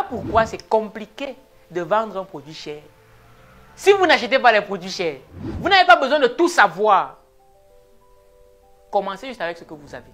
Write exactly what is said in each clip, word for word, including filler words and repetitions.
pourquoi c'est compliqué de vendre un produit cher. Si vous n'achetez pas les produits chers, vous n'avez pas besoin de tout savoir. Commencez juste avec ce que vous avez.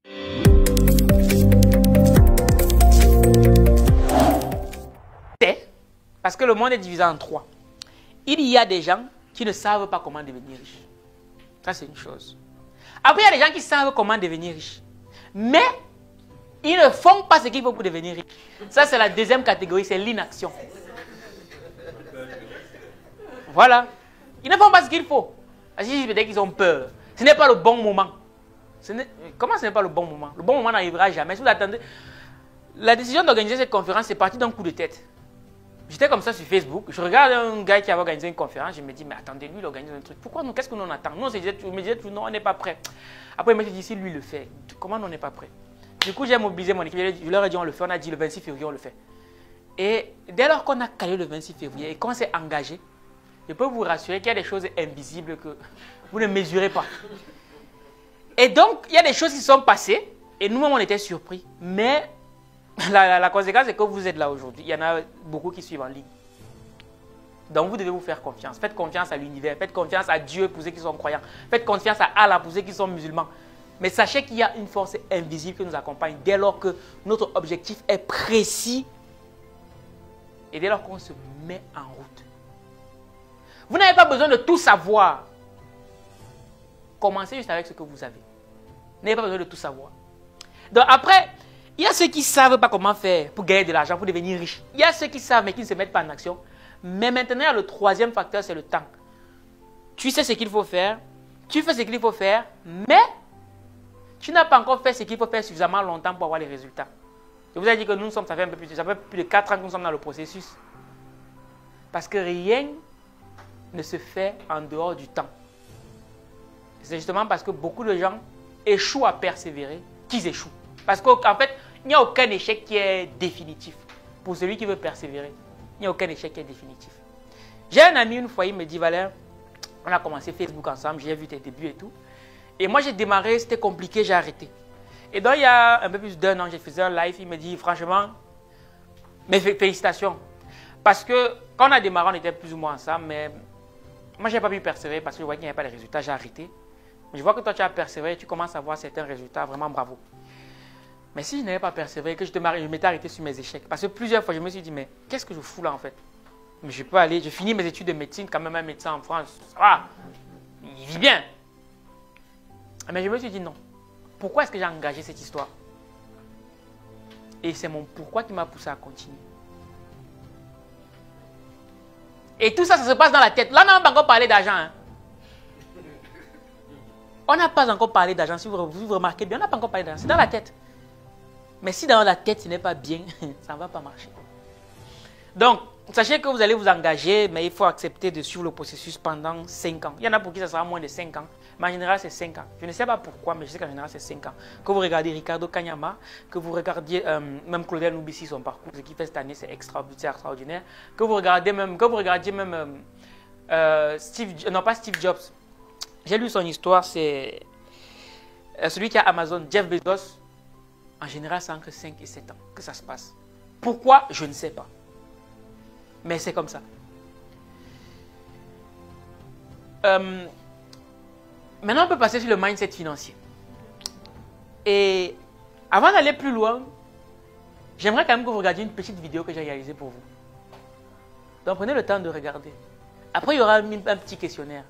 Parce que le monde est divisé en trois. Il y a des gens qui ne savent pas comment devenir riches. Ça, c'est une chose. Après, il y a des gens qui savent comment devenir riches. Mais ils ne font pas ce qu'il faut pour devenir riches. Ça, c'est la deuxième catégorie, c'est l'inaction. Voilà. Ils ne font pas ce qu'il faut. Parce qu'ils peut-être qu'ils ont peur. Ce n'est pas le bon moment. Ce Comment ce n'est pas le bon moment? Le bon moment n'arrivera jamais. Si vous attendez, la décision d'organiser cette conférence, c'est parti d'un coup de tête. J'étais comme ça sur Facebook, je regarde un gars qui avait organisé une conférence, je me dis, mais attendez, lui il organise un truc, pourquoi nous, qu'est-ce que nous on attend? Nous on se disait, je me disais, non, on n'est pas prêt. Après je me suis dit, si lui le fait, comment nous on n'est pas prêt? Du coup j'ai mobilisé mon équipe, je leur ai dit, on le fait, on a dit le vingt-six février, on le fait. Et dès lors qu'on a calé le vingt-six février et qu'on s'est engagé, je peux vous rassurer qu'il y a des choses invisibles que vous ne mesurez pas. Et donc, il y a des choses qui sont passées, et nous-mêmes on était surpris, mais... La, la, la conséquence, c'est que vous êtes là aujourd'hui. Il y en a beaucoup qui suivent en ligne. Donc, vous devez vous faire confiance. Faites confiance à l'univers. Faites confiance à Dieu pour ceux qui sont croyants. Faites confiance à Allah pour ceux qui sont musulmans. Mais sachez qu'il y a une force invisible qui nous accompagne dès lors que notre objectif est précis et dès lors qu'on se met en route. Vous n'avez pas besoin de tout savoir. Commencez juste avec ce que vous avez. Vous n'avez pas besoin de tout savoir. Donc, après... Il y a ceux qui ne savent pas comment faire pour gagner de l'argent, pour devenir riche. Il y a ceux qui savent mais qui ne se mettent pas en action. Mais maintenant, le troisième facteur, c'est le temps. Tu sais ce qu'il faut faire, tu fais ce qu'il faut faire, mais tu n'as pas encore fait ce qu'il faut faire suffisamment longtemps pour avoir les résultats. Je vous ai dit que nous sommes, ça fait un peu plus, ça fait plus de quatre ans que nous sommes dans le processus. Parce que rien ne se fait en dehors du temps. C'est justement parce que beaucoup de gens échouent à persévérer qu'ils échouent. Parce qu'en fait, il n'y a aucun échec qui est définitif. Pour celui qui veut persévérer, il n'y a aucun échec qui est définitif. J'ai un ami une fois, il me dit, Valère, on a commencé Facebook ensemble, j'ai vu tes débuts et tout. Et moi, j'ai démarré, c'était compliqué, j'ai arrêté. Et donc, il y a un peu plus d'un an, j'ai fait un live, il me dit, franchement, mes félicitations. Parce que quand on a démarré, on était plus ou moins ensemble, mais moi, je n'ai pas pu persévérer parce que je voyais qu'il n'y avait pas de résultats, j'ai arrêté. Mais je vois que toi, tu as persévéré, tu commences à voir certains résultats, vraiment bravo. Mais si je n'avais pas persévéré, que je, je m'étais arrêté sur mes échecs, parce que plusieurs fois, je me suis dit, mais qu'est-ce que je fous là en fait? Mais je peux aller, je finis mes études de médecine, quand même un médecin en France, ça va, il vit bien. Mais je me suis dit, non, pourquoi est-ce que j'ai engagé cette histoire? Et c'est mon pourquoi qui m'a poussé à continuer. Et tout ça, ça se passe dans la tête. Là, on n'a pas encore parlé d'argent. Hein. On n'a pas encore parlé d'argent, si vous, vous remarquez bien, on n'a pas encore parlé d'argent, c'est dans la tête. Mais si dans la tête, ce n'est pas bien, ça ne va pas marcher. Donc, sachez que vous allez vous engager, mais il faut accepter de suivre le processus pendant cinq ans. Il y en a pour qui ça sera moins de cinq ans, mais en général, c'est cinq ans. Je ne sais pas pourquoi, mais je sais qu'en général, c'est cinq ans. Que vous regardez Ricardo Kanyama, que vous regardiez euh, même Claudel Noubissi, son parcours, ce qu'il fait cette année, c'est extraordinaire. Que vous regardez même, que vous regardiez même euh, euh, Steve, non pas Steve Jobs. J'ai lu son histoire, c'est euh, celui qui a Amazon, Jeff Bezos. En général, c'est entre cinq et sept ans que ça se passe. Pourquoi? Je ne sais pas. Mais c'est comme ça. Euh, maintenant, on peut passer sur le mindset financier. Et avant d'aller plus loin, j'aimerais quand même que vous regardiez une petite vidéo que j'ai réalisée pour vous. Donc, prenez le temps de regarder. Après, il y aura un, un petit questionnaire.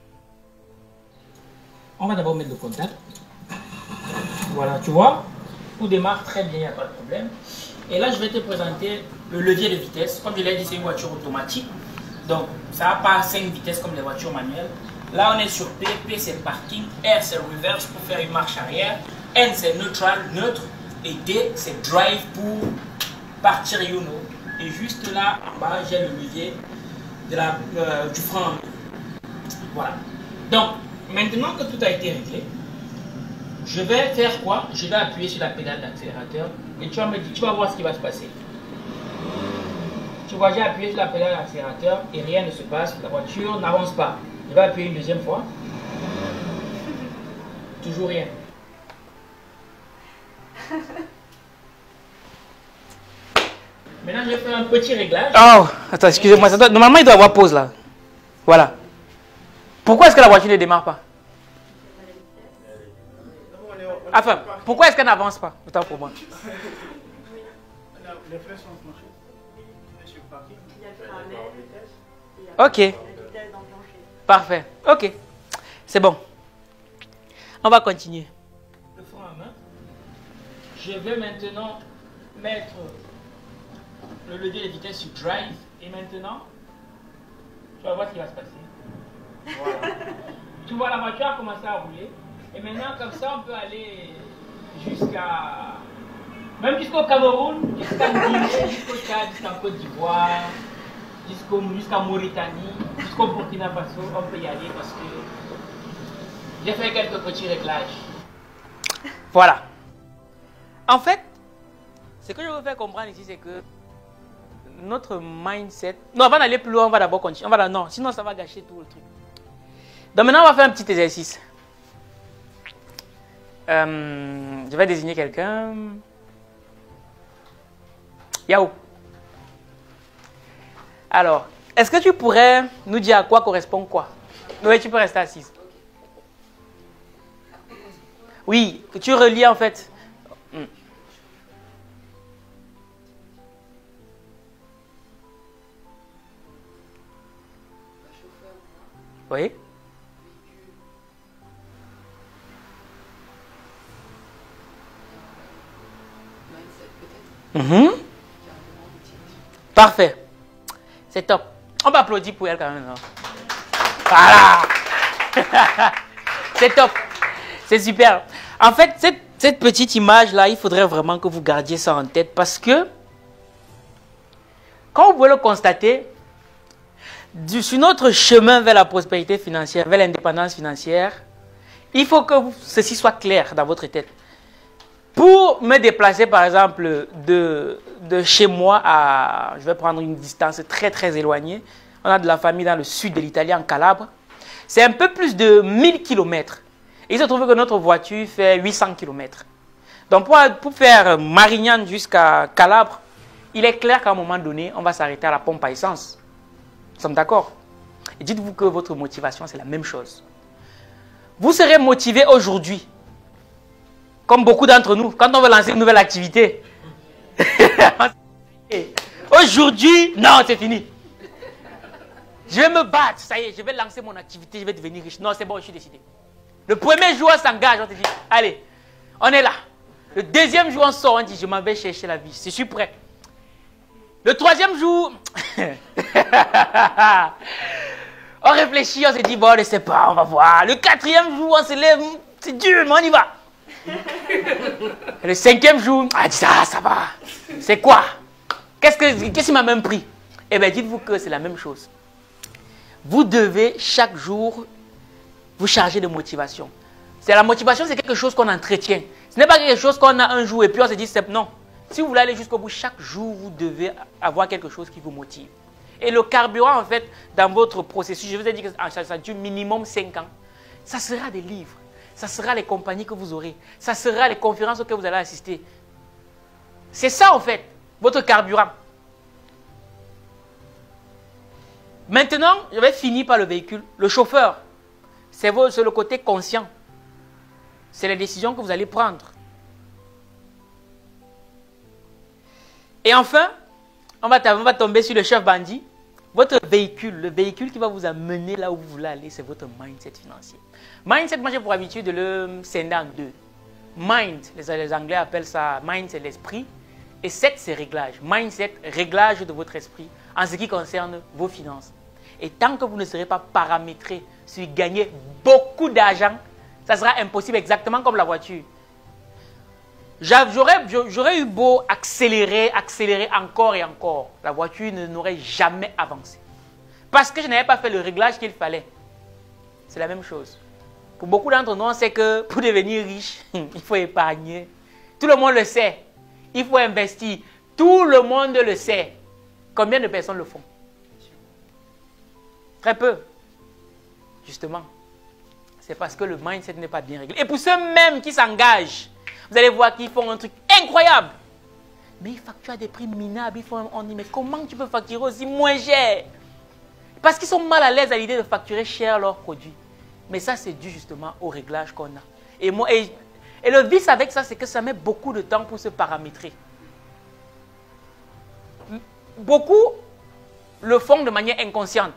On va d'abord mettre le contact. Voilà, tu vois? Tout démarre très bien, il n'y a pas de problème. Et là, je vais te présenter le levier de vitesse. Comme je l'ai dit, c'est une voiture automatique. Donc, ça n'a pas cinq vitesses comme les voitures manuelles. Là, on est sur P. P, c'est parking. R, c'est reverse pour faire une marche arrière. N, c'est neutral, neutre. Et D, c'est drive pour partir, you know. Et juste là, en bas, j'ai le levier de la, euh, du frein. Voilà. Donc, maintenant que tout a été réglé, je vais faire quoi? Je vais appuyer sur la pédale d'accélérateur et tu vas me dire, tu vas voir ce qui va se passer. Tu vois, j'ai appuyé sur la pédale d'accélérateur et rien ne se passe. La voiture n'avance pas. Je vais appuyer une deuxième fois. Toujours rien. Maintenant, je vais faire un petit réglage. Oh, attends, excusez-moi. Normalement, il doit y avoir pause là. Voilà. Pourquoi est-ce que la voiture ne démarre pas? Enfin, pourquoi est-ce qu'elle n'avance pas? Autant pour moi. Les freins sont enclenchés. Sur le parking. Ok. Parfait. Ok. C'est bon. On va continuer. Le frein à main. Je vais maintenant mettre le levier de vitesse sur drive. Et maintenant, tu vas voir ce qui va se passer. Voilà. Tu vois, la voiture a commencé à rouler. Et maintenant, comme ça, on peut aller jusqu'à... Même jusqu'au Cameroun, jusqu'à Guinée, jusqu'au Tchad, jusqu'en Côte d'Ivoire, jusqu'à Mauritanie, jusqu'au Burkina Faso. On peut y aller parce que j'ai fait quelques petits réglages. Voilà. En fait, ce que je veux faire comprendre ici, c'est que notre mindset... Non, avant d'aller plus loin, on va d'abord continuer. On va... Non, sinon ça va gâcher tout le truc. Donc maintenant, on va faire un petit exercice. Euh, je vais désigner quelqu'un. Yao. Alors, est-ce que tu pourrais nous dire à quoi correspond quoi? Oui, tu peux rester assise. Oui, que tu relis en fait. Hmm. Oui. Mmh. Parfait. C'est top. On va applaudir pour elle quand même. Voilà. C'est top. C'est super. En fait, cette, cette petite image-là, il faudrait vraiment que vous gardiez ça en tête parce que, quand vous pouvez le constater, du, sur notre chemin vers la prospérité financière, vers l'indépendance financière, il faut que vous, ceci soit clair dans votre tête. Pour me déplacer, par exemple, de, de chez moi à... Je vais prendre une distance très, très éloignée. On a de la famille dans le sud de l'Italie, en Calabre. C'est un peu plus de mille kilomètres. Et il se trouve que notre voiture fait huit cents kilomètres. Donc, pour, pour faire Marignane jusqu'à Calabre, il est clair qu'à un moment donné, on va s'arrêter à la pompe à essence. Nous sommes d'accord? Et dites-vous que votre motivation, c'est la même chose. Vous serez motivé aujourd'hui. Comme beaucoup d'entre nous, quand on veut lancer une nouvelle activité. Aujourd'hui, non, c'est fini. Je vais me battre, ça y est, je vais lancer mon activité, je vais devenir riche. Non, c'est bon, je suis décidé. Le premier jour, on s'engage, on te dit, allez, on est là. Le deuxième jour, on sort, on dit, je m'en vais chercher la vie, je suis prêt. Le troisième jour, on réfléchit, on se dit, bon, on ne sait pas, on va voir. Le quatrième jour, on se lève, c'est dur, mais on y va. Et le cinquième jour, ah, dit ça, ça va. C'est quoi? Qu'est-ce que, qu'est-ce qui m'a même pris? Eh bien, dites-vous que c'est la même chose. Vous devez chaque jour vous charger de motivation. C'est la motivation, c'est quelque chose qu'on entretient. Ce n'est pas quelque chose qu'on a un jour et puis on se dit, c'est non. Si vous voulez aller jusqu'au bout, chaque jour, vous devez avoir quelque chose qui vous motive. Et le carburant, en fait, dans votre processus, je vous ai dit que ça, ça dure minimum cinq ans. Ça sera des livres. Ça sera les compagnies que vous aurez. Ça sera les conférences auxquelles vous allez assister. C'est ça, en fait, votre carburant. Maintenant, je vais finir par le véhicule. Le chauffeur, c'est le côté conscient. C'est les décisions que vous allez prendre. Et enfin, on va, on va tomber sur le chef bandit. Votre véhicule, le véhicule qui va vous amener là où vous voulez aller, c'est votre mindset financier. Mindset, moi j'ai pour habitude de le scinder en deux. Mind, les, les Anglais appellent ça, mind c'est l'esprit. Et set c'est réglage. Mindset, réglage de votre esprit en ce qui concerne vos finances. Et tant que vous ne serez pas paramétré sur gagner beaucoup d'argent, ça sera impossible, exactement comme la voiture. J'aurais eu beau accélérer, accélérer encore et encore. La voiture n'aurait jamais avancé. Parce que je n'avais pas fait le réglage qu'il fallait. C'est la même chose. Pour beaucoup d'entre nous, on sait que pour devenir riche, il faut épargner. Tout le monde le sait. Il faut investir. Tout le monde le sait. Combien de personnes le font? Très peu. Justement. C'est parce que le mindset n'est pas bien réglé. Et pour ceux même qui s'engagent, vous allez voir qu'ils font un truc incroyable. Mais ils facturent à des prix minables. Ils font, on dit, mais comment tu peux facturer aussi moins cher? Parce qu'ils sont mal à l'aise à l'idée de facturer cher leurs produits. Mais ça, c'est dû justement au réglage qu'on a. Et, moi, et, et le vice avec ça, c'est que ça met beaucoup de temps pour se paramétrer. Beaucoup le font de manière inconsciente.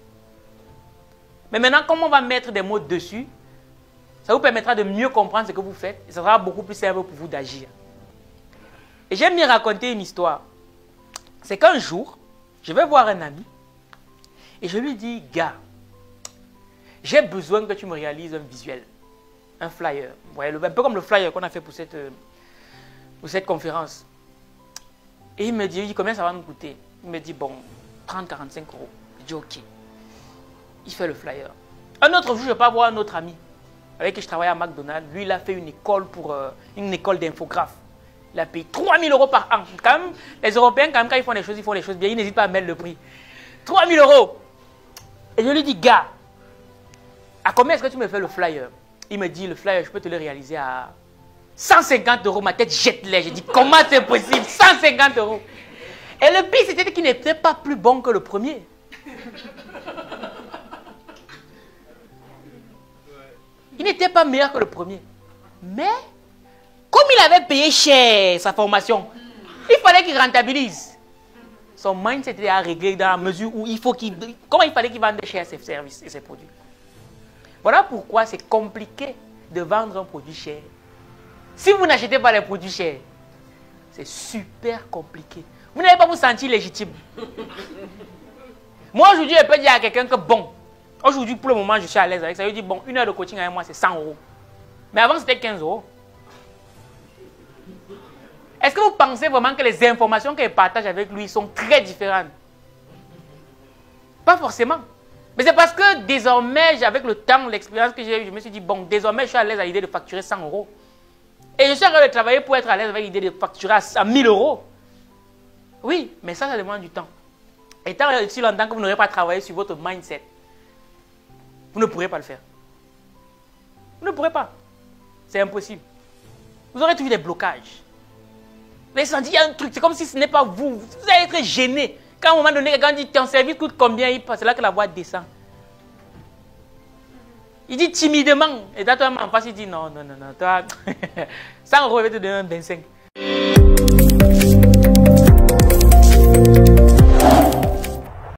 Mais maintenant, comme on va mettre des mots dessus, ça vous permettra de mieux comprendre ce que vous faites et ça sera beaucoup plus simple pour vous d'agir. Et j'aime bien raconter une histoire. C'est qu'un jour, je vais voir un ami et je lui dis, gars, j'ai besoin que tu me réalises un visuel, un flyer. Vous voyez, un peu comme le flyer qu'on a fait pour cette, pour cette conférence. Et il me dit, combien ça va nous coûter? Il me dit, bon, trente à quarante-cinq euros. Je dis, ok. Il fait le flyer. Un autre jour, je vais pas voir un autre ami avec qui je travaille à McDonald's. Lui, il a fait une école pour euh, une école d'infographe. Il a payé trois mille euros par an. Quand même, les Européens, quand même, quand ils font les choses, ils font les choses bien. Ils n'hésitent pas à mettre le prix. trois mille euros. Et je lui dis, gars, à combien est-ce que tu me fais le flyer? Il me dit, le flyer, je peux te le réaliser à cent cinquante euros. Ma tête jette l'air. Je dis, comment c'est possible? cent cinquante euros. Et le pire, c'était qu'il n'était pas plus bon que le premier. Il n'était pas meilleur que le premier. Mais, comme il avait payé cher sa formation, il fallait qu'il rentabilise. Son mindset était à régler dans la mesure où il faut qu'il... Comment il fallait qu'il vende cher ses services et ses produits. Voilà pourquoi c'est compliqué de vendre un produit cher. Si vous n'achetez pas les produits chers, c'est super compliqué. Vous n'allez pas vous sentir légitime. Moi, aujourd'hui, je peux dire à quelqu'un que bon, aujourd'hui, pour le moment, je suis à l'aise avec ça. Je dis, bon, une heure de coaching avec moi, c'est cent euros. Mais avant, c'était quinze euros. Est-ce que vous pensez vraiment que les informations qu'il partage avec lui sont très différentes? Pas forcément. Mais c'est parce que désormais, avec le temps, l'expérience que j'ai eue, je me suis dit, bon, désormais, je suis à l'aise à l'idée de facturer cent euros. Et je suis en train de travailler pour être à l'aise avec l'idée de facturer à mille euros. Oui, mais ça, ça demande du temps. Et tant si longtemps que vous n'aurez pas travaillé sur votre mindset, vous ne pourrez pas le faire. Vous ne pourrez pas. C'est impossible. Vous aurez toujours des blocages. Vous avez senti, il y a un truc, c'est comme si ce n'est pas vous. Vous allez être gêné. Quand à un moment donné, quelqu'un dit, ton service coûte combien, c'est là que la voix descend. Il dit timidement, et toi, toi en face, il dit, non, non, non, non, toi, cent euros, je vais te donner un vingt-cinq.